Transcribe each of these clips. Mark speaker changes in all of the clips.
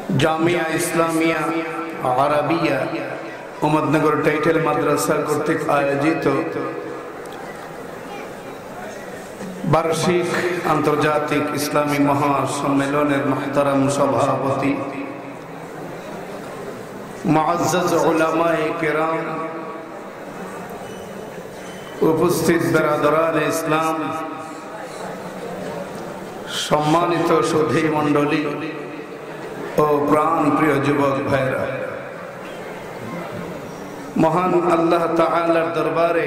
Speaker 1: Jamia Islamia Arabia Ummatnagar title মাদ্রাসা কর্তৃক আয়োজিত বার্ষিক আন্তর্জাতিক ইসলামী মহাসম্মেলনের মুহতারাম সভাপতি মুআজ্জাজ উলামায়ে কেরাম, উপস্থিত বেরাদরান ইসলাম, সম্মানিত সুধী মণ্ডলী ও প্রাণ প্রিয় যুবক ভাইরা, মহান আল্লাহ তাআলার দরবারে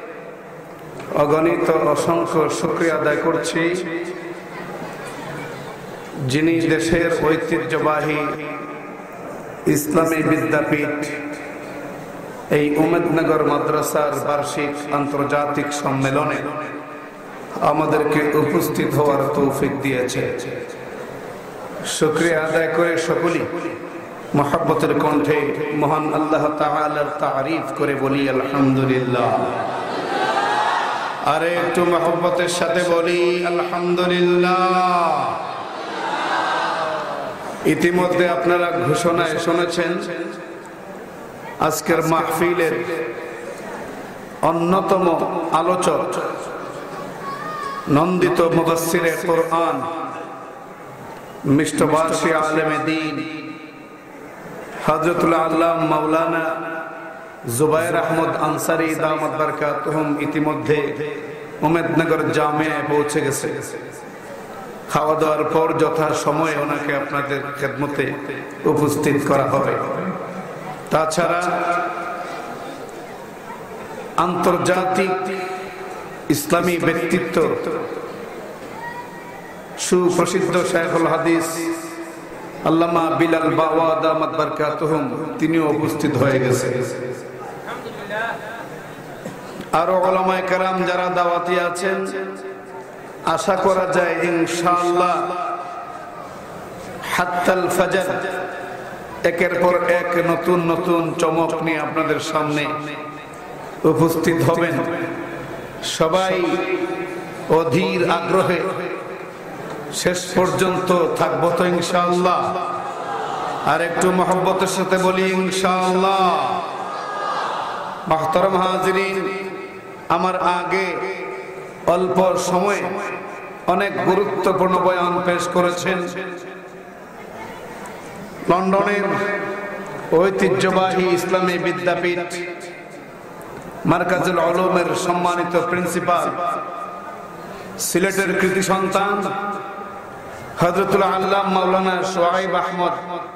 Speaker 1: অগণিত অসংখ্য শুকরিয়া আদায় করছি, যিনি দেশের ঐতিহ্যবাহী ইসলামী বিদ্যাপীঠ এই উম্মতনগর মাদ্রাসার বার্ষিক আন্তর্জাতিক সম্মেলনে আমাদেরকে উপস্থিত হওয়ার তৌফিক দিয়েছে। শুকরিয়া আদায় করে সকলেই মহব্বতের কণ্ঠে মহান আল্লাহ তাআলার তারিফ করে বলি আলহামদুলিল্লাহ। আরে একটু মহব্বতের সাথে বলি আলহামদুলিল্লাহ। ইতিমধ্যে আপনারা ঘোষণায় শুনেছেন আজকের মাহফিলের অন্যতম আলোচক, নন্দিত মুফাসসিরে কোরআন, মিষ্টভাষী আলেমে দ্বীন হযরতুল আল্লামা মাওলানা জুবায়ের আহমদ আনসারী দামাত বারকাতুহুম ইতিমধ্যে উম্মতনগর জামিয়ায় পৌঁছে গেছে। খাওয়া দাওয়ার পর যথা সময়ে ওনাকে আপনাদের খেদমতে উপস্থিত করা হবে। তাছাড়া আন্তর্জাতিক ইসলামী ব্যক্তিত্ব সুপ্রসিদ্ধ শাইখুল হাদিস আল্লামা বিলাল বাওয়া দামাত বারকাতুহুম তিনিও উপস্থিত হয়ে গেছে। আরো উলামায়ে কেরাম যারা দাওয়াতি আছেন, আশা করা যায় ইনশাআল্লাহ হাত্তাল ফাজর একের পর এক নতুন নতুন চমক নিয়ে আপনাদের সামনে উপস্থিত হবেন। সবাই অধীর আগ্রহে শেষ পর্যন্ত থাকবো তো ইনশাআল্লাহ। আর একটু মহব্বতের সাথে বলি ইনশাআল্লাহ। মুহতারাম হাজিরিন, আমার আগে অল্প সময়ে অনেক গুরুত্বপূর্ণ বয়ান পেশ করেছেন লন্ডনের ঐতিহ্যবাহী ইসলামী বিদ্যাপীঠ মারকাজুল উলুমের সম্মানিত প্রিন্সিপাল, সিলেটের কৃতি সন্তান হযরতুল আল্লামা মাওলানা শুআইব আহমদ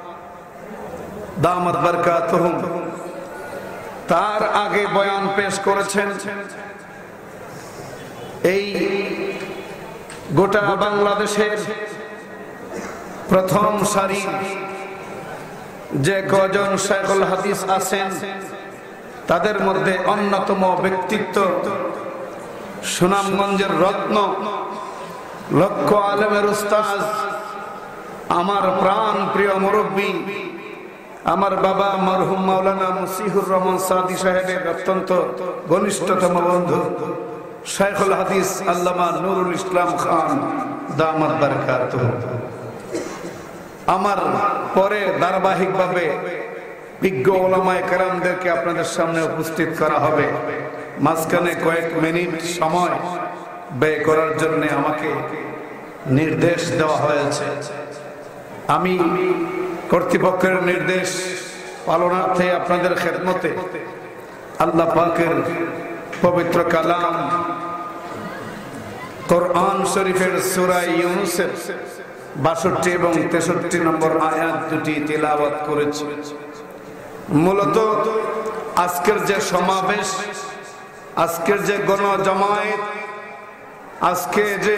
Speaker 1: দামাত বারকাতুহুম। তার আগে বয়ান পেশ করেছেন এই গোটা বাংলাদেশের প্রথম সারি যে কজন শাইখুল হাদিস আছেন তাদের মধ্যে অন্যতম ব্যক্তিত্ব, সুনামগঞ্জের রত্ন, লক্ষ আলেমের উস্তাদ, আমার প্রাণ প্রিয় মুরব্বী, আমার বাবা মরহুম মাওলানা মুসিহুর রহমান সাদি সাহেবের অত্যন্ত ঘনিষ্ঠতম বন্ধু শাইখুল হাদিস আল্লামা নুরুল ইসলাম খান দামাত বারকাতুহু। আমার পরে ধারাবাহিকভাবে বিজ্ঞ উলামায়ে কেরামদেরকে আপনাদের সামনে উপস্থিত করা হবে। মাঝখানে কয়েক মিনিট সময় ব্যয় করার জন্য আমাকে নির্দেশ দেওয়া হয়েছে। আমি কর্তৃপক্ষের নির্দেশ পালনার্থে আপনাদের খেদমতে আল্লাহ পাকের পবিত্র কালাম কোরআন শরীফের সূরা ইউনূসের ৬২ এবং ৬৩ নম্বর আয়াত দুটি তিলাওয়াত করেছি। মূলত আজকের যে সমাবেশ, আজকের যে গণজমায়েত, আজকে যে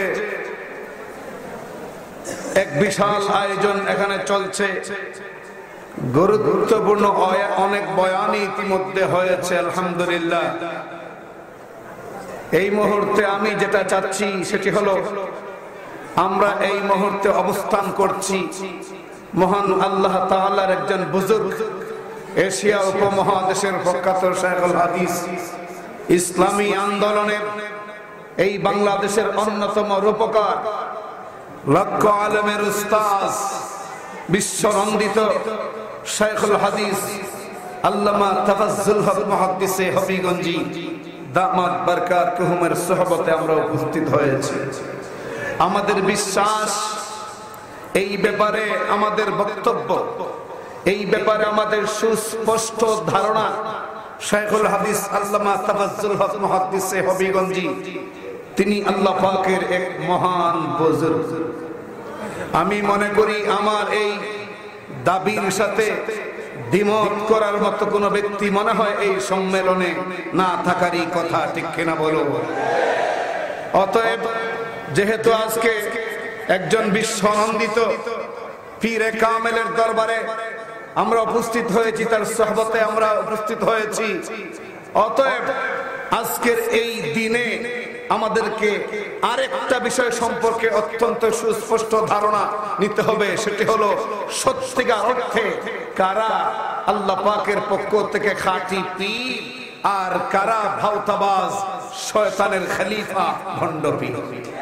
Speaker 1: এক বিশাল আয়োজন এখানে চলছে, গুরুত্বপূর্ণ অনেক বয়ানই ইতিমধ্যে হয়েছে আলহামদুলিল্লাহ। এই মুহূর্তে আমি যেটা চাচ্ছি সেটি হলো, আমরা এই মুহূর্তে অবস্থান করছি মহান আল্লাহ তাআলার একজন বুজুর্গ, এশিয়া উপমহাদেশের প্রখ্যাত শাইখুল হাদিস, ইসলামী আন্দোলনের এই বাংলাদেশের অন্যতম রূপকার, লক্ষ আলেমের উস্তাদ, বিশ্বনন্দিত শাইখুল হাদিস আল্লামা তাফাজ্জুল হক মুহাদ্দিসে হবিগঞ্জি দামাত বারকাতুহুমের সোহবতে আমরা উপস্থিত হয়েছি। আমাদের বিশ্বাস, এই ব্যাপারে আমাদের বক্তব্য, এই ব্যাপারে আমাদের সুস্পষ্ট ধারণা, শাইখুল হাদিস আল্লামা তাফাজ্জুল হক মুহাদ্দিসে হবিগঞ্জি তিনি আল্লাহ পাকের এক মহান বুজুর্গ। আমি মনে করি আমার এই দাবির সাথে দ্বিমত করার মতো কোনো ব্যক্তি মনে হয় এই সম্মেলনে না থাকারই কথা, ঠিক কিনা বলো? অতএব যেহেতু আজকে একজন বিশ্বনন্দিত পীরে কামেলের দরবারে আমরা উপস্থিত হয়েছি, তার সোহবতে আমরা উপস্থিত হয়েছি, অতএব আজকের এই দিনে আমাদেরকে আরেকটা বিষয় সম্পর্কে অত্যন্ত সুস্পষ্ট ধারণা নিতে হবে। সেটি হলো সত্যিকার অর্থে কারা আল্লাহ পাকের পক্ষ থেকে খাঁটি পীর আর কারা ভাওতাবাজ শয়তানের খলিফা ভণ্ড পীর।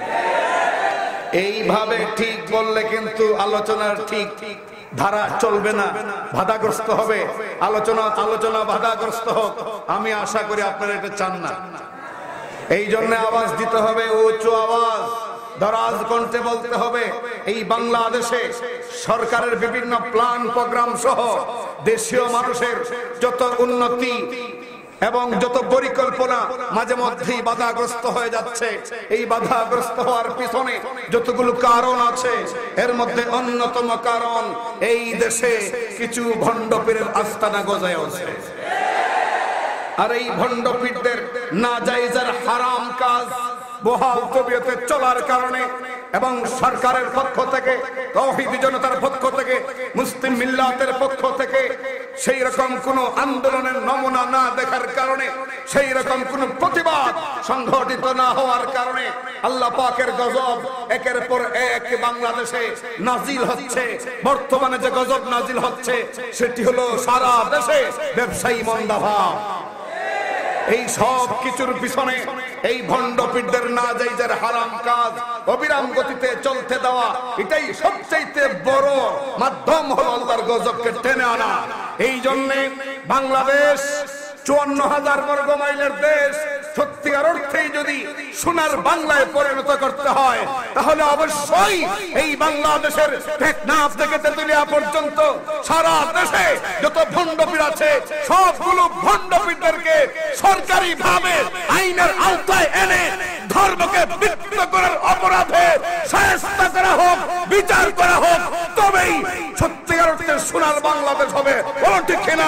Speaker 1: এইভাবে ঠিক বললে কিন্তু আলোচনার ঠিক ধারা চলবে না, বাধাগ্রস্ত হবে আলোচনা বাধাগ্রস্ত হোক। আমি আশা করি আপনারা এটা চান না। এই জন্য আওয়াজ দিতে হবে, উচ্চ আওয়াজ, দরাজ কণ্ঠে বলতে হবে। এই বাংলাদেশে সরকারের বিভিন্ন প্ল্যান প্রোগ্রাম সহ দেশীয় মানুষের যত উন্নতি এবং যত পরিকল্পনা মাঝে মধ্যেই বাধাগ্রস্ত হয়ে যাচ্ছে। এই বাধাগ্রস্ত হওয়ার পিছনে যতগুলো কারণ আছে, এর মধ্যে অন্যতম কারণ এই দেশে কিছু ভণ্ড পীরের আস্তানা গজায় আছে। আর এই ভণ্ড পীরদের নাজায়েজ আর হারাম কাজ বহাল তবিয়তে চলার কারণে এবং সরকারের পক্ষ থেকে, তাওহীদি জনতার পক্ষ থেকে, মুসলিম মিল্লাতের পক্ষ থেকে সেই রকম কোন আন্দোলনের নমুনা না দেখার কারণে, সেই রকম কোন প্রতিবাদ সংগঠিত না হওয়ার কারণে আল্লাহ পাকের গজব একের পর এক বাংলাদেশে নাজিল হচ্ছে। বর্তমানে যে গজব নাজিল হচ্ছে সেটি হলো সারা দেশে ব্যবসায়ী মন্দাভাব। এই সব কিছুর পিছনে এই ভণ্ড পীরদের নাজায়েজের হারাম কাজ অবিরাম গতিতে চলতে দেওয়া, এটাই সবচেয়ে বড় মাধ্যম হলো আল্লাহর গজবকে টেনে আনা। এই জন্য বাংলাদেশ ৫৪,০০০ বর্গ মাইলের দেশ সত্যিকার অর্থেই যদি সোনার বাংলায় পরিণত করতে হয়, তাহলে অবশ্যই এই বাংলাদেশের টেকনাফ থেকে তেতুলিয়া পর্যন্ত সারা দেশে যত ভণ্ড পীর আছে সবগুলো ভণ্ড পীরদেরকে সরকারি ভাবে আইনের আওতায় এনে ধর্মকে বিকৃত করার অপরাধে শাস্তি করা হোক, বিচার করা হোক, তবেই সত্যিকার অর্থে সোনার বাংলাদেশ হবে। বলো ঠিক কিনা?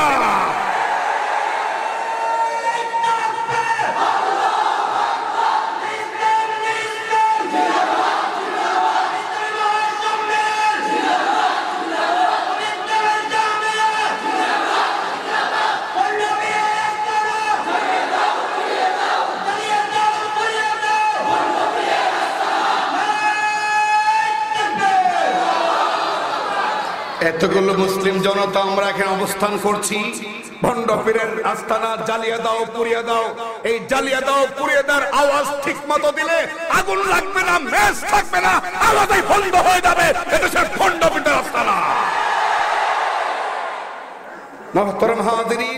Speaker 1: এতগুলো মুসলিম জনতা আমরা এখানে অবস্থান করছি, ভণ্ড পীরের আস্তানা জ্বালিয়ে দাও, পুড়িয়ে দাও। এই জ্বালিয়ে দাও, পুড়িয়ে দেওয়ার আওয়াজ ঠিক মতো দিলে আগুন লাগবে না, মেস থাকবে না, আওয়াজই বন্ধ হয়ে যাবে। এটা সে ভণ্ড পীরের আস্তানা। মুহতারাম হাজিরিন,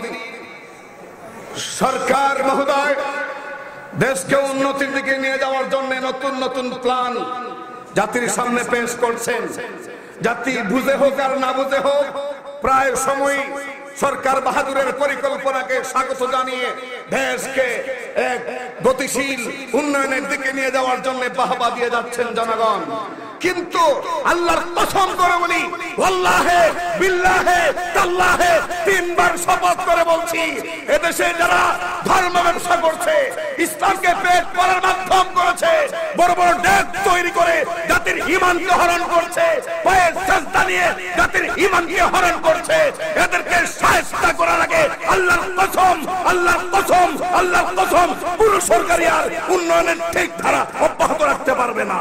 Speaker 1: সরকার মহোদয় দেশকে উন্নতির দিকে নিয়ে যাওয়ার জন্য নতুন নতুন প্ল্যান জাতির সামনে পেশ করছেন। জাতি বুঝে হোক আর না বুঝে হোক, প্রায় সময় সরকার বাহাদুরের পরিকল্পনাকে স্বাগত জানিয়ে দেশকে এক গতিশীল উন্নয়নের দিকে নিয়ে যাওয়ার জন্য বাহবা দিয়ে যাচ্ছেন জনগণ। কিন্তু আল্লাহর কসম করে বলি, ওয়াল্লাহে বিল্লাহে তাল্লাহে, ৩ বার শপথ করে বলছি, এদেশে যারা ধর্ম ব্যবসা করছে, ইসলামকে পেট করার মাধ্যম করেছে, বড় বড় ডেক তৈরি করে জাতির ঈমানকে হরণ করছে, পায়ে সিজদা নিয়ে জাতির ঈমানকে হরণ করছে, এদেরকে শায়েস্তা করার আগে আল্লাহর কসম, আল্লাহর কসম, আল্লাহর কসম, পুরো সরকারি আর উন্নয়নের ঠিক ধারা অব্যাহত রাখতে পারবে না।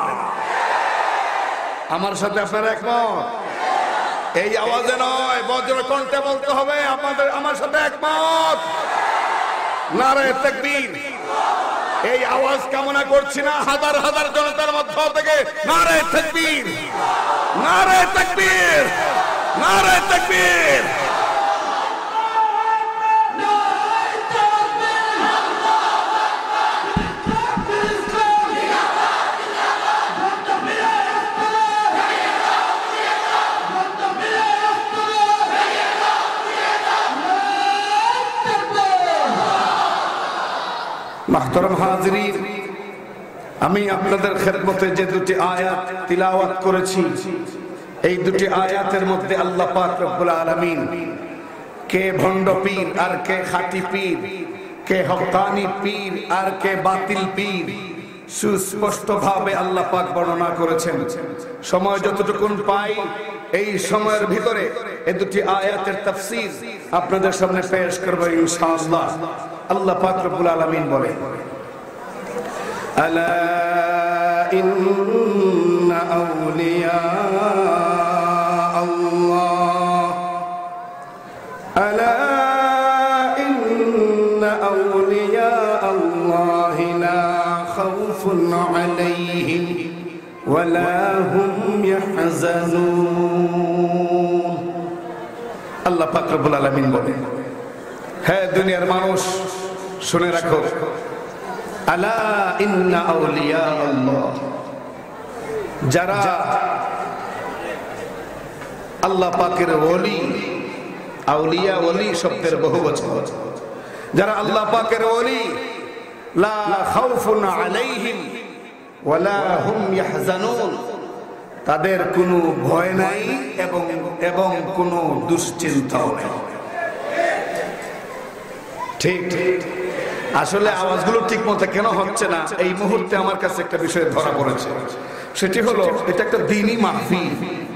Speaker 1: আমার সাথে আপনারা একমত? এই আওয়াজে নয়, বজ্র কণ্ঠে বলতে হবে আপনাদের আমার সাথে একমত। নারে তাকবীর। এই আওয়াজ কামনা করছি না হাজার হাজার জনতার মধ্য থেকে। নারে তাকবীর, নারে তাকবীর। নারে তাকবীর। মাহতারাম হাজিরিন, আমি আপনাদের খেদমতে যে দুটি আয়াত তিলাওয়াত করেছি, এই দুটি আয়াতের মধ্যে আল্লাহ পাক রব্বুল আলামিন কে ভণ্ড পীর আর কে খাঁটি পীর, কে হক্কানি পীর আর কে বাতিল পীর, সুস্পষ্ট ভাবে আল্লাহ পাক বর্ণনা করেছেন। সময় যতটুকুন পাই এই সময়ের ভিতরে এই দুটি আয়াতের তাফসীর আপনাদের সামনে পেশ করব ইনশাআল্লাহ। আল্লাহ পাক রব্বুল আলামিন বলেন, আলা ইন্না আউলিয়া আল্লাহ, আলা ইন্না আউলিয়া আল্লাহ লা খাউফুন আলাইহিম ওয়া লা হুম ইয়াহজানুন। আল্লাহ পাক রব্বুল আলামিন বলেন, হে দুনিয়ার মানুষ শুনে রাখো, আলা ইন্না আউলিয়া আল্লাহ, যারা আল্লাহ পাকের ওলি, আউলিয়া ওলি শব্দের বহুবচন, যারা আল্লাহ পাকের ওলি, লা খাউফুন আলাইহিম ওয়া লা হুম ইয়াহজানুন, তাদের কোনো ভয় নাই এবং কোনো দুশ্চিন্তাও নেই। ঠিক ঠিক, আসলে আওয়াজগুলো ঠিক মতো কেন হচ্ছে না এই মুহূর্তে আমার কাছে একটা বিষয় ধরা পড়েছে, সেটি হলো এটা একটা দ্বীনি মাহফিল।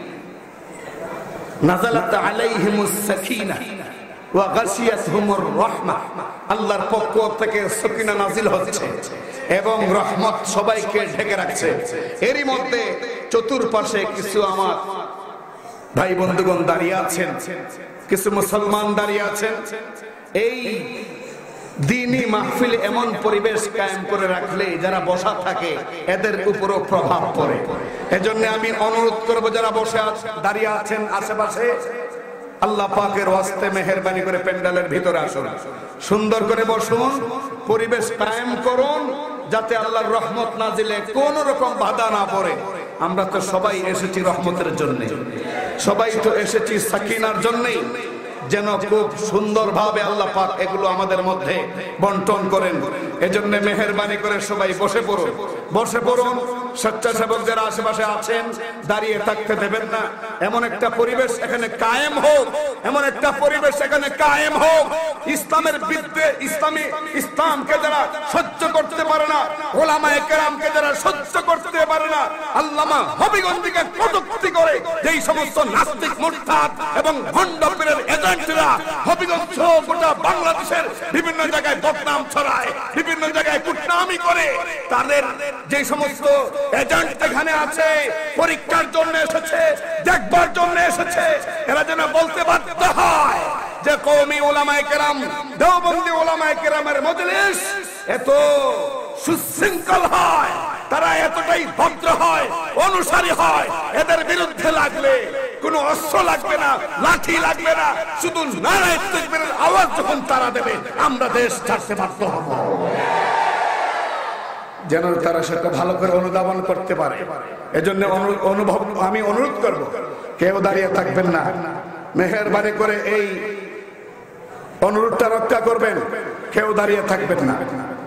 Speaker 1: নাযালাত আলাইহিমুস সাকিনাহ ওয়া গাশিয়াতহুমুর রাহমাহ, আল্লাহর পক্ষ থেকে সাকিনা নাজিল হচ্ছে এবং রহমত সবাইকে ঢেকে রাখছে। এরই মধ্যে চতুর্পাশে কিছু আমার ভাই বন্ধুগণ দাঁড়িয়ে আছেন, কিছু মুসলমান দাঁড়িয়ে আছেন। এই দ্বীনি মাহফিল এমন পরিবেশ কায়েম করে রাখলে যারা বসা থাকে এদের উপরও প্রভাব পড়ে। এজন্য আমি অনুরোধ করব, যারা বসে দাঁড়িয়ে আছেন আশেপাশে, আল্লাহ পাকের ওয়াস্তে মেহেরবানি করে প্যান্ডেলের ভিতরে আসুন, সুন্দর করে বসুন, পরিবেশ কায়েম করুন, যাতে আল্লাহর রহমত নাজিলে কোন রকম বাধা না পড়ে। আমরা তো সবাই এসেছি রহমতের জন্য, সবাই তো এসেছি সাকিনার জন্যই, যেন খুব সুন্দরভাবে আল্লাহ পাক এগুলো আমাদের মধ্যে বন্টন করেন। এজন্য মেহেরবানি করে সবাই বসে পড়ুন, বসে পড়ুন। স্বেচ্ছাসেবক যারা আশেপাশে আছেন দাঁড়িয়ে থাকতে দেবেন না। এমন একটা পরিবেশ এখানে কায়েম হোক, এমন একটা পরিবেশ এখানে কায়েম হোক, ইসলামের বিরুদ্ধে ইসলামকে যারা সহ্য করতে পারে না, ওলামায়ে কেরামকে যারা সহ্য করতে পারে না, আল্লামা হবিগঞ্জকে কটূক্তি করে যেই সমস্ত নাস্তিক মুরতাদ এবং ভণ্ড পীরের এজেন্টরা হবিগঞ্জ গোটা বাংলাদেশের বিভিন্ন জায়গায় বদনাম ছড়ায়, বিভিন্ন জায়গায় কুটনামি করে, তাদের যে সমস্ত এজেন্ট এখানে আছে, পরীক্ষার জন্য এসেছে, দেখবার জন্য এসেছে, এরা যেন বলতে বাধ্য হয় যে কওমি উলামায়ে কেরাম, দেওবন্দি উলামায়ে কেরামের মজলিস এত সুশৃঙ্খল হয়, তারা এতটাই ভদ্র হয়, অনুসারী হয়, এদের বিরুদ্ধে লাগলে কোনো অস্ত্র লাগবে না, লাঠি লাগবে না, শুধু নারায়ে তাকবীরের আওয়াজ যখন তারা দেবে আমরা দেশ ছাড়তে বাধ্য হব। যেন তারা সেটা ভালো করে অনুধাবন করতে পারে। এজন্য আমি অনুরোধ করব, কেউ দাঁড়িয়ে থাকবেন না, মেহেরবানি করে এই অনুরোধটা রক্ষা করবেন, কেউ দাঁড়িয়ে থাকবেন না।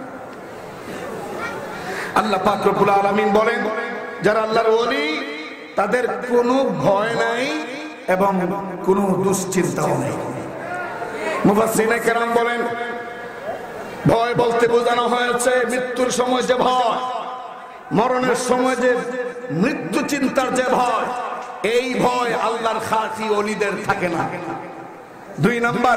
Speaker 1: আল্লাহ পাক রব্বুল আলামিন বলেন, যারা আল্লাহর ওলি তাদের কোনো ভয় নাই এবং কোনো দুশ্চিন্তাও নেই। মুফাসসিরিনে কেরাম বলেন, ভয় বলতে বোঝানো হয়েছে মৃত্যুর সময় যে ভয়, মরণের সময় যে মৃত্যু চিন্তার যে ভয়, এই ভয় আল্লাহর খাঁটি ওলিদের থাকে না। 2 নাম্বার,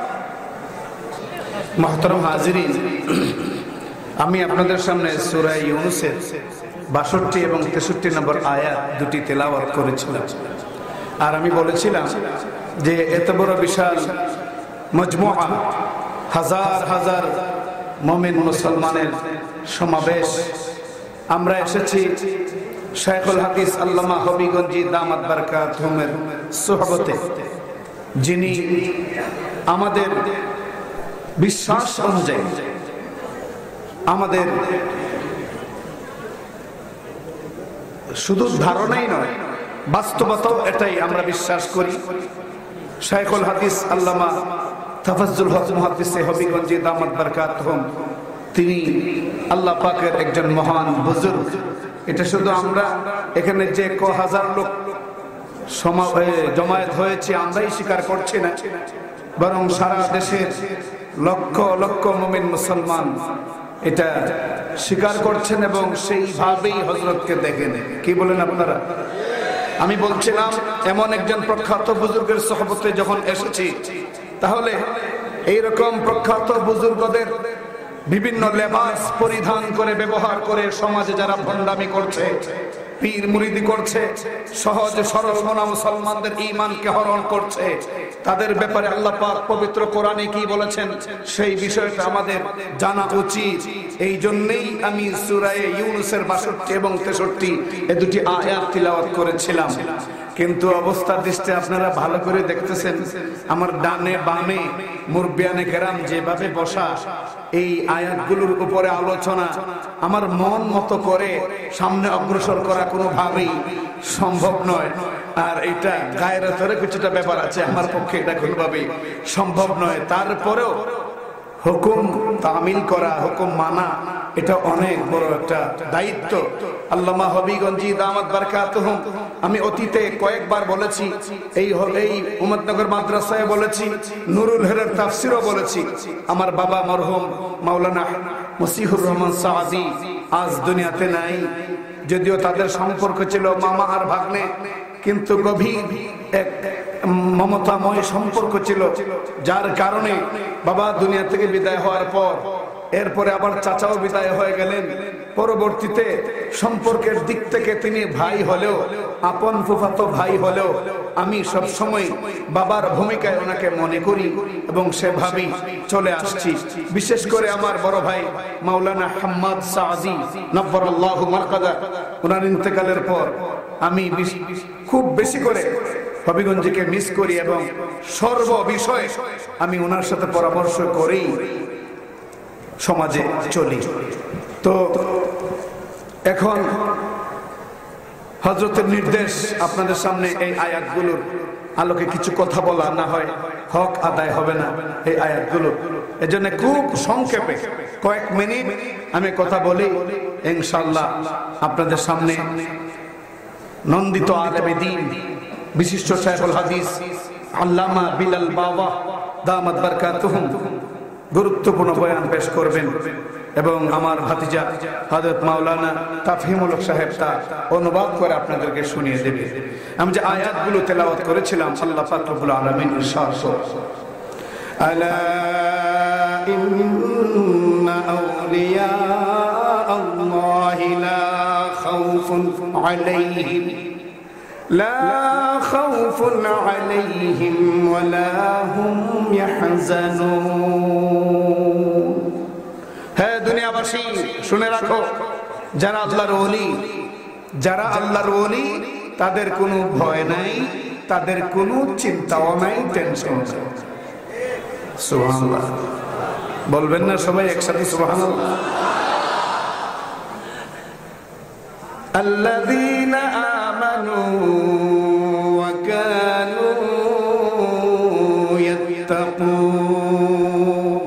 Speaker 1: মুহতারাম হাজিরিন, আমি আপনাদের সামনে সূরা ইউনূসের 62 এবং 63 নম্বর আয়াত দুটি তেলাওয়াত করেছিলাম। আর আমি বলেছিলাম যে এত বড় বিশাল মজমুআ, হাজার হাজার মুমিন মুসলমানের সমাবেশ, আমরা এসেছি শাইখুল হাদিস আল্লামা হবিগঞ্জি দামাত বারকাতুহুমের সুহবতে, যিনি আমাদের বিশ্বাস অনুযায়ী, আমাদের শুধু ধারণাই নয়, বাস্তবতাও এটাই আমরা বিশ্বাস করি। শাইখুল হাদিস আল্লামা তাফাজ্জুল হক মুহাদ্দিস হবিগঞ্জি দামাত বারকাতুহুম, তিনি আল্লাহ পাকের একজন মহান বুজুর্গ। এটা শুধু আমরা এখানে যে হাজার লোক জমায়েত হয়েছে আমরাই স্বীকার করছি না, বরং সারা দেশের লক্ষ লক্ষ মুমিন মুসলমান এটা স্বীকার করছেন এবং সেইভাবেই হযরতকে দেখেন। কি বলেন আপনারা? আমি বলছিলাম এমন একজন প্রখ্যাত বুজুর্গের সোহবতে যখন এসেছি, তাহলে এইরকম প্রখ্যাত বুজুর্গদের বিভিন্ন লেবাস পরিধান করে ব্যবহার করে সমাজে যারা ভণ্ডামি করছে, পীর মুরিদি করছে, সহজ সরল মনা মুসলমানদের ঈমানকে হরণ করছে, তাদের ব্যাপারে আল্লাহ পাক পবিত্র কোরআনে কি বলেছেন সেই বিষয়টা আমাদের জানা উচিত। এই জন্যই আমি সূরা ইউনূসের 62 এবং 63 এই দুটি আয়াত তিলাওয়াত করেছিলাম। কিন্তু অবস্থার দৃষ্টি আপনারা ভালো করে দেখতেছেন, আমার ডানে বামে মুরব্বিয়ানে কেরাম যেভাবে বসা, এই আয়াতগুলোর উপরে আলোচনা আমার মন মতো করে সামনে অগ্রসর করা কোনোভাবেই সম্ভব নয়। আর এটা গায়রতের কিছুটা ব্যাপার আছে, আমার পক্ষে এটা কোনোভাবেই সম্ভব নয়। তারপরেও হুকুম তামিল করা, হুকুম মানা, এটা অনেক বড় একটা দায়িত্ব। আল্লামা হবিগঞ্জি দামাত বারকাতুহুম, আমি অতীতে কয়েকবার বলেছি, এই উম্মতনগর মাদ্রাসায় বলেছি, নুরুল হেরের তাফসিরও বলেছি। আমার বাবা মরহুম মাওলানা মসিহুর রহমান সাদি আজ দুনিয়াতে নাই, যদিও তাদের সম্পর্ক ছিল মামা আর ভাগ্নে, কিন্তু গভীর এক মমতাময় সম্পর্ক ছিল, যার কারণে বাবা দুনিয়া থেকে বিদায় হওয়ার পর এরপরে আবার চাচাও বিদায় হয়ে গেলেন। পরবর্তীতে সম্পর্কের দিক থেকে তিনি ভাই হলেও, আপন ফুফাতো ভাই হলেও, আমি সব সময় বাবার ভূমিকায় ওনাকে মনে করি এবং সেভাবেই চলে আসছি। বিশেষ করে আমার বড় ভাই মাওলানা হাম্মাদ সাদি নব্বরাল্লাহু মারকাদা, ওনার ইন্তেকালের পর আমি খুব বেশি করে হবিগঞ্জকে মিস করি এবং সর্ব বিষয়ে আমি ওনার সাথে পরামর্শ করেই সমাজে চলি। তো এখন হযরতের নির্দেশ, আপনাদের সামনে এই আয়াতগুলোর আলোকে কিছু কথা বলা, না হয় হক আদায় হবে না এই আয়াতগুলো। এজন্য খুব সংক্ষেপে কয়েক মিনিট আমি কথা বলি, ইনশাআল্লাহ আপনাদের সামনে নন্দিত আলেমে দ্বীন, বিশিষ্ট শাইখুল হাদিস আল্লামা বিলাল বাবা দামাত বারকাতুহুম গুরুত্বপূর্ণ বয়ান পেশ করবেন এবং আমার ভাতিজা হযরত মাওলানা তাফহিমুল হক সাহেব তা অনুবাদ করে আপনাদেরকে শুনিয়ে দেবে। আমি যে আয়াতগুলো তেলাওয়াত করেছিলাম, আল্লাহ পাক রব্বুল আলামিন ইরশাদ করেছেন, আলা ইন্না আউলিয়া আল্লাহি লা খাউফুন আলাইহিম لا خوف عليهم ولا هم يحزنون। হ্যাঁ দুনিয়াবাসী শুনে রাখো, যারা আল্লাহর ওলি, যারা আল্লাহর ওলি, তাদের কোনো ভয় নাই, তাদের কোনো চিন্তাও নাই, টেনশন নাই। সুবহানাল্লাহ বলবেন না সবাই একসাথে? সুবহানাল্লাহ। الذين آمنوا وكانوا يتقون।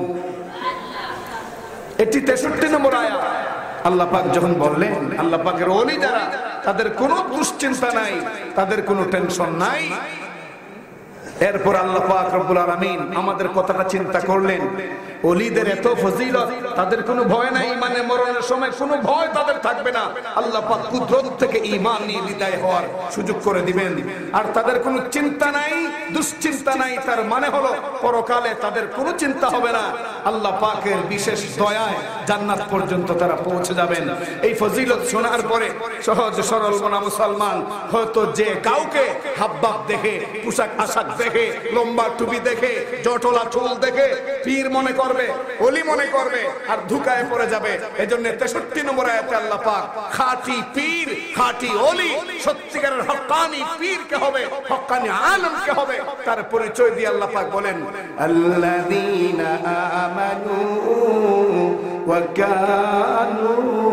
Speaker 1: এটি 63 নম্বর আয়াত। আল্লাহ পাক যখন বললেন আল্লাহ পাকের ওলি যারা, তাদের কোনো দুশ্চিন্তা নাই, তাদের কোনো টেনশন নাই, এরপর আল্লাহ পাক রব্বুল আলামিন আমাদের কথাটা চিন্তা করলেন, ওলিদের এত ফজিলত, তাদের কোনো ভয় নাই, মানে মরণের সময় কোনো ভয় তাদের থাকবে না। আল্লাহ পাক কুদরত থেকে ঈমান নিয়ে বিদায় হওয়ার সুযোগ করে দিবেন। আর তাদের কোনো চিন্তা নাই, দুশ্চিন্তা নাই, তার মানে হলো পরকালে তাদের কোনো চিন্তা হবে না। আল্লাহ পাকের বিশেষ দয়ায় জান্নাত পর্যন্ত তারা পৌঁছে যাবেন। এই ফজিলত শোনার পরে সহজ সরল মনা মুসলমান হয়তো যে কাউকে হাবভাব দেখে, পোশাক আশাক দেখে দেখে, লম্বা টুপি দেখে, জটলা চুল দেখে পীর মনে করবে, ওলি মনে করবে, আর ধুকায় পড়ে যাবে। এজন্য 63 নম্বর আয়াতে আল্লাহ পাক খাঁটি পীর, খাঁটি ওলি, সত্যিকারের হক্কানি পীর কে হবে, হক্কানি আলেম কে হবে, তার পরিচয় দিয়ে আল্লাহ পাক বলেন আল্লাযীনা আমানু ওয়া কানু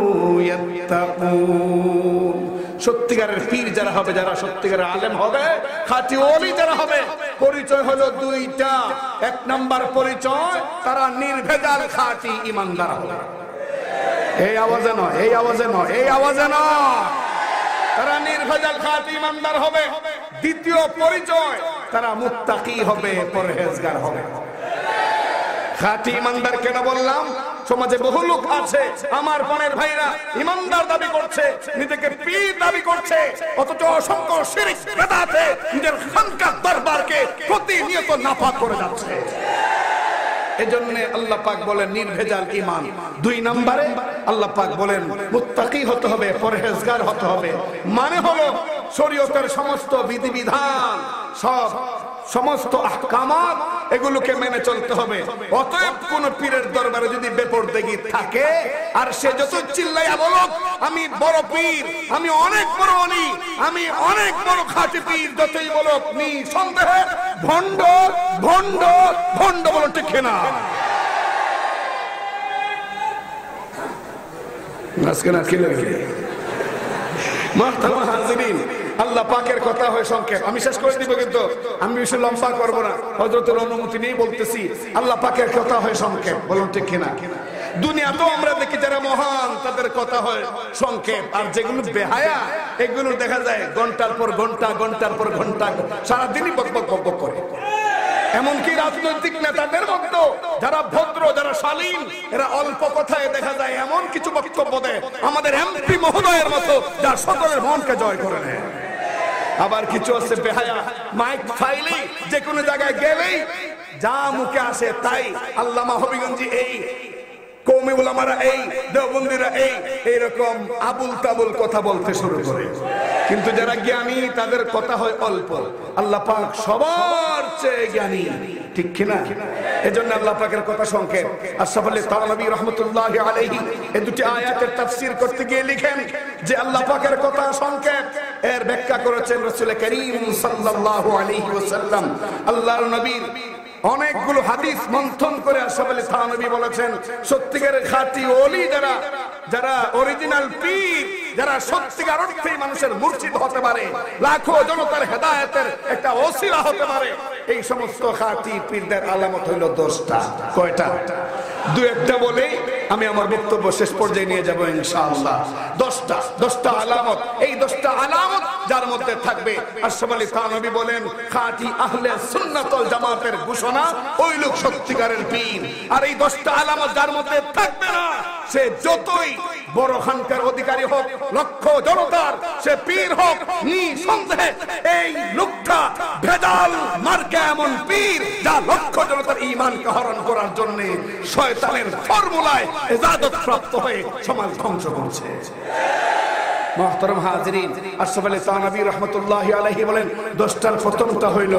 Speaker 1: ইয়াত্তাকুন। সত্যিকারের পীর যারা হবে, যারা সত্যিকারের আলেম হবে, খাঁটি ওলি যারা হবে, পরিচয় হলো দুইটা। এক নাম্বার পরিচয়, তারা নির্ভেজাল খাঁটি ঈমানদার হবে। এই আওয়াজে নয়, এই আওয়াজে নয়, এই আওয়াজে নয়, তারা নির্ভেজাল খাঁটি ঈমানদার হবে। দ্বিতীয় পরিচয়, তারা মুত্তাকি হবে, পরহেজগার হবে। খাঁটি ঈমানদার কেন বললাম? সমাজে বহু লোক আছে, আমার বোনের ভাইরা, ঈমানদার দাবি করছে, নিজেকে পীর দাবি করছে, অথচ অসংখ্য শিরক বেদাতে নিজের খানকাহ দরবারকে প্রতিনিয়ত নাপাক করে যাচ্ছে। এজন্য আল্লাহ পাক বলেন নির্ভেজাল ঈমান। দুই নম্বরে আল্লাহ পাক বলেন মুত্তাকি হতে হবে, পরহেজগার হতে হবে। মানে হলো শরীয়তের সমস্ত বিধিবিধান, সমস্ত আহকামাত, এগুলোকে মেনে চলতে হবে। অতএব কোন পীরের দরবারে যদি বেপরদেগি থাকে, আর সে যত চিল্লাইয়া বলুক আমি বড় পীর, আমি অনেক বড় ওলি, আমি অনেক বড় খাঁটি পীর, যতই বলুক, নিঃসন্দেহে ভণ্ড, ভণ্ড, ভণ্ড বলো, ঠিক না? আজকে না খেলে মুহতারাম হাজিরিন, আল্লাহ পাকের কথা হয় সংক্ষেপ, আমি শেষ করে দিব, কিন্তু আমি বেশি লম্বা করবো না, হযরতের অনুমতি নিয়ে বলতেছি। আল্লাহ পাকের কথা হয় সংক্ষেপ, বলুন ঠিক কিনা? দুনিয়াতেও আমরা দেখি যারা মহান, তাদের কথা হয় সংক্ষেপ, আর যেগুলো বেহায়া, এগুলো দেখা যায় ঘন্টার পর ঘন্টা, ঘন্টার পর ঘন্টা, সারাদিনই বক বক বক বক করে। এমনকি রাজনৈতিক নেতাদের মধ্যে যারা ভদ্র, যারা শালীন, এরা অল্প কথায় দেখা যায় এমন কিছু বক্তব্য দেয়, আমাদের এমপি মহোদয়ের মতো, যা সকলের মনকে জয় করে নেয়। আবার কিছু আছে বেহায়া, মাইক ফাইলেই যে কোনো জায়গায় গেলেই যা মুখে আসে তাই, আল্লামা হবিগঞ্জি এই, কওমি উলামারা এই, দেওবন্দিরা এই, এরকম আবুল তাবুল কথা বলতে শুরু করে। কিন্তু যারা জ্ঞানী, তাদের কথা হয় অল্প। আল্লাহ পাক সবার চেয়ে জ্ঞানী, ঠিক কিনা? এজন্য আল্লাহ পাকের কথা সংক্ষেপ। আশরাফ আলী থানভী রাহমাতুল্লাহি আলাইহি এই দুটি আয়াতের তাফসীর করতে গিয়ে লিখেন যে আল্লাহ পাকের কথা সংক্ষেপ, এর ব্যাখ্যা করেছেন রাসূল করিম সাল্লাল্লাহু আলাইহি ওয়াসাল্লাম। আল্লাহর নবীর অনেকগুলো হাদিস মন্থন করে আশরাফ আলী থানভী বলেছেন, সত্যিকারের খাঁটি ওলি যারা, যারা অরিজিনাল পীর, যারা সত্যিকার অর্থে মানুষের মুর্শিদ হতে পারে, লাখো জনতার হেদায়েতের একটা ওসিলা হতে পারে, এই সমস্ত খাঁটি পীরদের আলামত হইল 10টা। কয়টা? দু একটা বলেই আমি আমার বক্তব্য শেষ পর্যায়ে নিয়ে যাব ইনশাআল্লাহ। 10টা আলামত। এই 10টা আলামত যার মধ্যে থাকবে, আশরাফ আলী থানভী বলেন খাঁটি আহলে সুন্নাত ওয়াল জামাতের ঘোষণা, ওই লোক সত্যিকারের পীর। আর এই 10টা আলামত যার মধ্যে থাকবে না, সে যতই বড় খানকার অধিকারী হোক, লক্ষ জনতার সে পীর হোক, নিঃসন্দেহে এই লোকটা ভেজাল মার্কা এমন পীর, যা লক্ষ জনতার ঈমানকে হরণ করার জন্য শয়তানের ফর্মুলায় ইজাজত প্রাপ্ত হয়ে সমাজ ধ্বংস করছে। মুহতারাম হাজিরিন, আশরাফ আলী থানভী রাহমাতুল্লাহি আলাইহি বলেন 10টার প্রথমটা হইল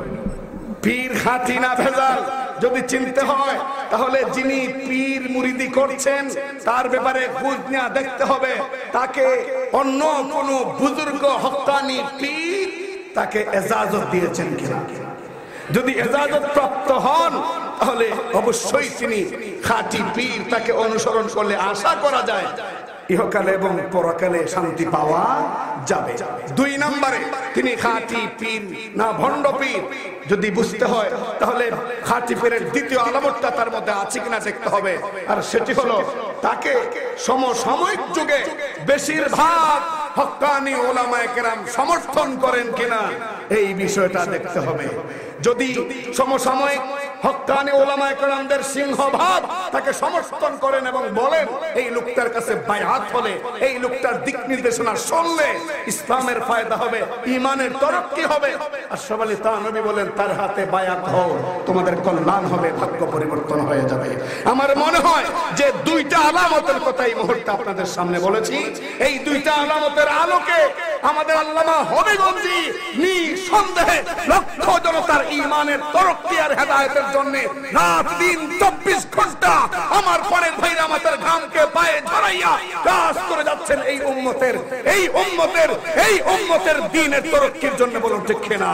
Speaker 1: পীর খাঁটি না ভেজাল। যদি চিনতে হয় তাহলে যিনি পীর মুরিদি করছেন তার ব্যাপারে খোঁজ নিয়ে দেখতে হবে, তাকে অন্য কোন বুজুর্গ হক্কানি পীর তাকে ইজাজত দিয়েছেন কিনা। যদি ইজাজত প্রাপ্ত হন তাহলে অবশ্যই তিনি খাঁটি পীর, তাকে অনুসরণ করলে আশা করা যায় ইহকালে এবং পরকালে শান্তি পাওয়া যাবে। 2 নম্বরে তিনি খাঁটি পীর না ভণ্ড পীর যদি বুঝতে হয় তাহলে খাঁটি পীরের দ্বিতীয় আলামতটা তার মধ্যে আছে কিনা দেখতে হবে, আর সেটি হলো তাকে সমসাময়িক যুগে বেশিরভাগ হক্কানি উলামায়ে কেরাম সমর্থন করেন কিনা, এই বিষয়টা দেখতে হবে। যদি সমসাময়িক হক্কানি উলামায়ে কেরামদের সিংহভাগ তাকে সমর্থন করেন এবং বলেন এই লোকটার কাছে বায়াত হলে, এই লোকটার দিক নির্দেশনা শুনলে ইসলামের ফায়দা হবে, ঈমানের তরক্কি হবে, আশরাফ আলী থানভী বলেন তার হাতে বায়াত হও, তোমাদের কল্যাণ হবে, ভাগ্য পরিবর্তন হয়ে যাবে। আমার মনে হয় যে 2টা আলামতের কথা এই মুহূর্তে আপনাদের সামনে বলেছি, এই 2টা আলামতের আলোকে আমাদের আল্লামা হবিগঞ্জি নিঃসন্দেহে লক্ষ জনতার ইমানের তরক্কি আর হেদায়েতের জন্য রাত দিন 24 ঘন্টা আমার পরের ভাইরা আমাদের ঘামকে পায়ে ঝরাইয়া কাজ করে যাচ্ছেন এই উম্মতের দ্বীনের তরক্কির জন্য। বলুন ঠিক কিনা?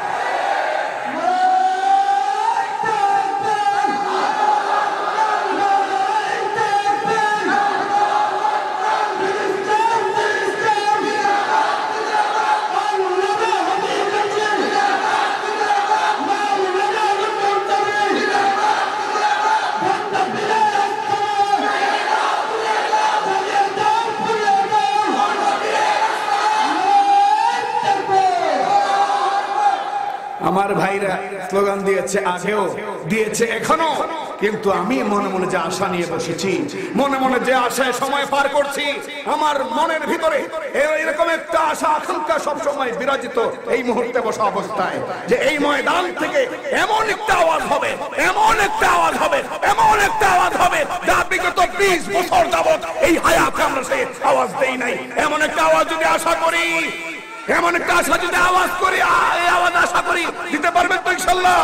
Speaker 1: আমার ভাইরা স্লোগান দিয়েছে, আগেও দিয়েছে, এখনো, কিন্তু আমি মনে মনে যে আশা নিয়ে বসেছি, মনে মনে যে আশায় সময় পার করছি, আমার মনের ভিতরে এরকম একটা আশা আকাঙ্ক্ষা সবসময় বিরাজিত এই মুহূর্তে বসা অবস্থায়, যে এই ময়দান থেকে এমন একটা আওয়াজ হবে, এমন একটা আওয়াজ হবে, এমন একটা আওয়াজ হবে যা বিগত 20 বছর যাবত এই হায়াতে আমরা সেই আওয়াজ দেই নাই। এমন একটা আওয়াজ যদি আশা করি, এমন একটা আশা যদি আওয়াজ করি, এই আওয়াজ আশা করি দিতে পারবেন তো ইনশাআল্লাহ?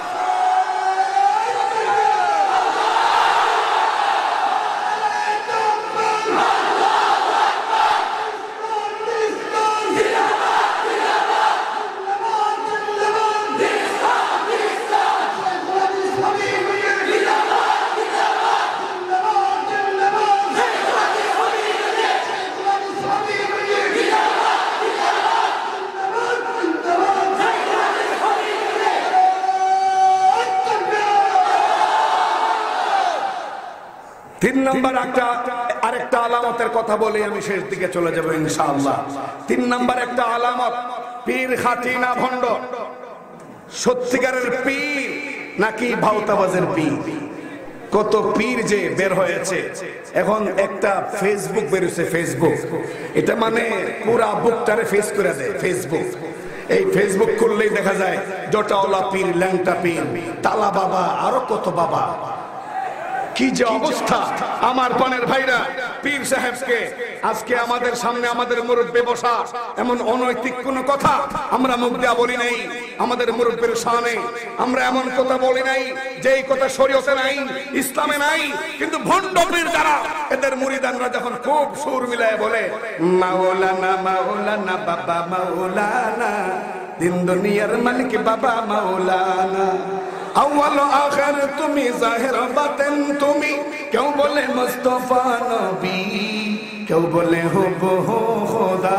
Speaker 1: তিন নম্বর আরেকটা আলামতের কথা বলে আমি শেষ দিকে চলে যাব ইনশাআল্লাহ। 3 নম্বর একটা আলামত, পীর খাঁটি না ভণ্ড, সত্যিকারের পীর নাকি ভাওতাবাজের পীর। কত পীর যে বের হয়েছে। এখন একটা ফেসবুক বেরোছে, ফেসবুক, এটা মানে পুরা বুকটারে ফেস করে দেয় ফেসবুক। এই ফেসবুক করলেই দেখা যায় জটাওয়ালা পীর, ল্যাংটা পীর, তালা বাবা, আরো কত বাবা। কি যে অবস্থা আমার পানের ভাইরা। পীর সাহেবকে আজকে আমাদের সামনে আমাদের মুরব্বি বসা, এমন অনৈতিক কোন কথা আমরা মুখ দিয়া বলি নাই। আমাদের মুরব্বির শানে আমরা এমন কথা বলি নাই যেই কথা শরীয়তে নাই, ইসলামে নাই। কিন্তু ভণ্ড পীর যারা, এদের মুরিদানরা যখন খুব সুর মিলায় বলে মাওলানা মাওলানা বাবা মাওলানা, দিন দুনিয়ার মালিক বাবা মাওলানা, আউয়াল আখির তুমি, জাহির বাতিন তুমি, কেউ বলে মুস্তাফা নবী, কেউ বলে হুবহু খোদা।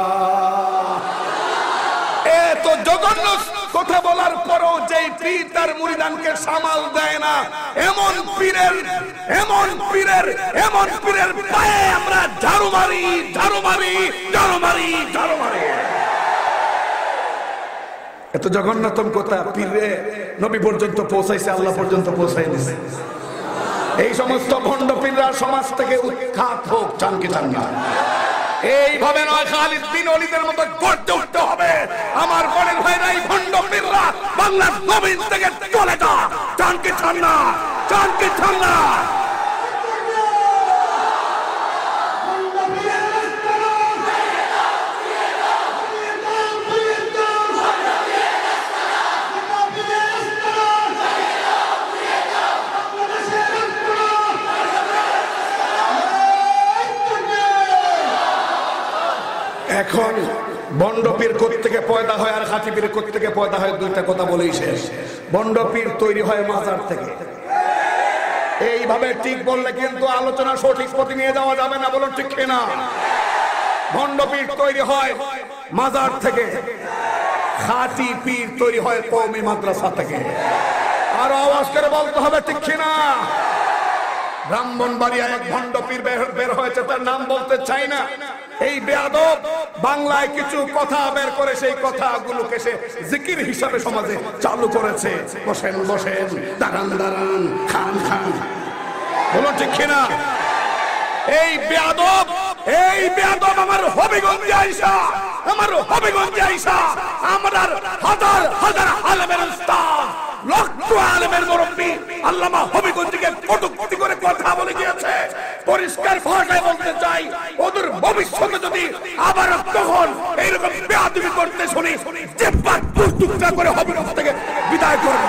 Speaker 1: এত জঘন্য কথা বলার পরও যেই পীর তার মুরিদানকে সামাল দেয় না, এমন পীরের পায়ে আমরা ঝাড়ু মারি, ঝাড়ু মারি, ঝাড়ু মারি, ঝাড়ু মারি। এত জঘন্যতম কথা পীরে নবী পর্যন্ত পৌঁছাইছে, আল্লাহ পর্যন্ত পৌঁছাই দিছে। এই সমস্ত ভণ্ড পীররা সমাজ থেকে উৎখাত হোক, চান কি চান না? এইভাবে নয়, খালিদ বিন ওলীদের মতো গর্জে উঠতে হবে। আমার বোনের ভাইরা, এই ভণ্ড পীররা বাংলার জমিন থেকে চলে যা, চান কি চান না? চান কি চান না? এখন বন্ড পীর কোত্থেকে পয়দা হয় আর খাঁটি পীর কোত্থেকে পয়দা হয়, দুইটা কথা বলেই শেষ। বন্ড পীর তৈরি হয় মাজার থেকে। এইভাবে ঠিক বললে কিন্তু আলোচনা সঠিক পথে নিয়ে যাওয়া যাবে না, বলুন ঠিক কিনা? বন্ড পীর তৈরি হয় মাজার থেকে, খাঁটি পীর তৈরি হয় কওমি মাদ্রাসা থেকে। আর আওয়াজ করে বলতে হবে ঠিক কিনা? ব্রাহ্মণবাড়িয়া এক ভণ্ড পীর বের হয়েছে, তার নাম বলতে চাই না। এই বেয়াদব বাংলায় কিছু কথা বের করে সেই কথাগুলোকে সে জিকির হিসাবে সমাজে চালু করেছে। বসেন বসেন, দাঁড়ান দাঁড়ান, খান খান, বলো ঠিক কিনা? এই বেয়াদব আমার হবিগঞ্জে আইসা, আমার হাজার হাজার আলেমের উস্তাদ, লক্ষ আলেমের মুরব্বি আল্লামা হবিগঞ্জকে কটূক্তি করে কথা বলে গিয়েছে। পরিষ্কার ভাষায় বলতে চাই, ওদের ভবিষ্যতে যদি আবার তখন এইরকম বেয়াদবি করতে শুনি, জিহ্বা টুকটুক
Speaker 2: টুকরা করে হবিগঞ্জ থেকে বিদায় করবেন।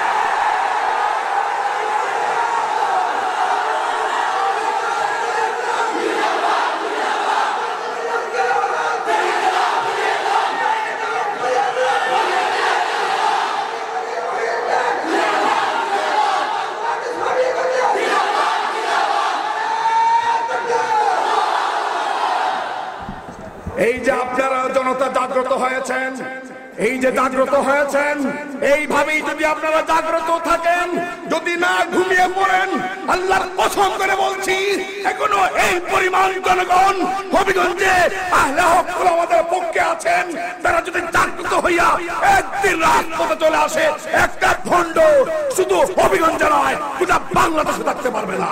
Speaker 2: এই যে আপনারা জনতা জাগ্রত হয়েছেন, এই যে জাগ্রত হয়েছেন, এইভাবেই যদি আপনারা জাগ্রত থাকেন, যদি না ঘুমিয়ে পড়েন, আল্লাহর কসম করে বলছি এখনো এই পরিমাণ জনগণ হবিগঞ্জে আহলে হক আমাদের পক্ষে আছেন। তারা যদি জাগ্রত হইয়া একদিন রাজপথে চলে আসে, একটা ভণ্ড শুধু হবিগঞ্জে নয় গোটা বাংলাদেশে থাকতে পারবে না।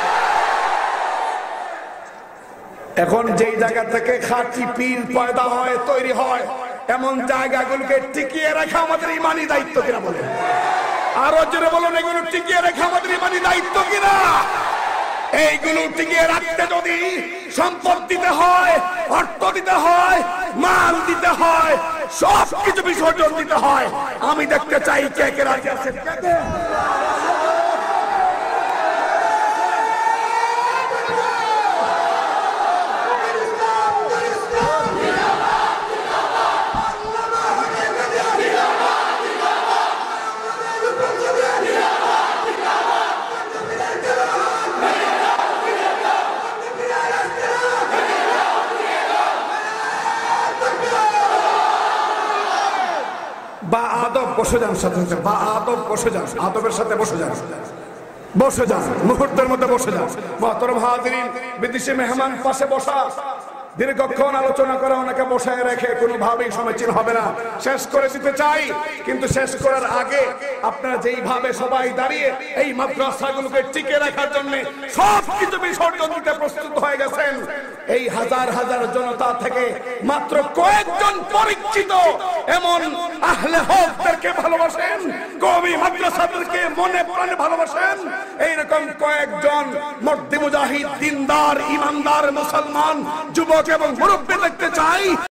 Speaker 2: এখন যেই জায়গা থেকে খাঁটি পীর পয়দা হয়, তৈরি হয়, এমন জায়গাগুলোকে টিকিয়ে রাখা আমাদের ইমানি দায়িত্ব কিনা বলেন? আরো জোরে বলুন, এগুলো টিকিয়ে রাখা আমাদের ইমানি দায়িত্ব কিনা? এইগুলো টিকিয়ে রাখতে যদি সম্পদ দিতে হয়, অর্থ দিতে হয়, মাল দিতে হয়, সবকিছু বিসর্জন দিতে হয়, আমি দেখতে চাই কে কে রাজি আছেন। বা আদব বসে যান, সাথে বা আদব বসে যান, আদবের সাথে বসে যান, বসে যান, মুহূর্তের মধ্যে বসে যান। মোহতরম হাজিরিন, বিদেশি মেহমান পাশে বসা, দীর্ঘক্ষণ আলোচনা করে ওনাকে বসায় রেখে কোনোভাবেই সমীচীন হবে না। শেষ করে দিতে চাই, কিন্তু শেষ করার আগে আপনারা যেইভাবে সবাই দাঁড়িয়ে এই মাদ্রাসাগুলোকে টিকে রাখার জন্য সবকিছু বিসর্জন দিতে প্রস্তুত হয়ে গেছেন, এই হাজার হাজার জনতা থেকে মাত্র কয়েকজন পরিচিত এমন আহলে হকদেরকে ভালোবাসেন, কওমি মাদ্রাসাদেরকে মনে প্রাণে ভালোবাসেন, এইরকম কয়েকজন মর্দে মুজাহিদ, দিনদার, ইমানদার মুসলমান যুবক এবং মুরব্বী দেখতে চাই।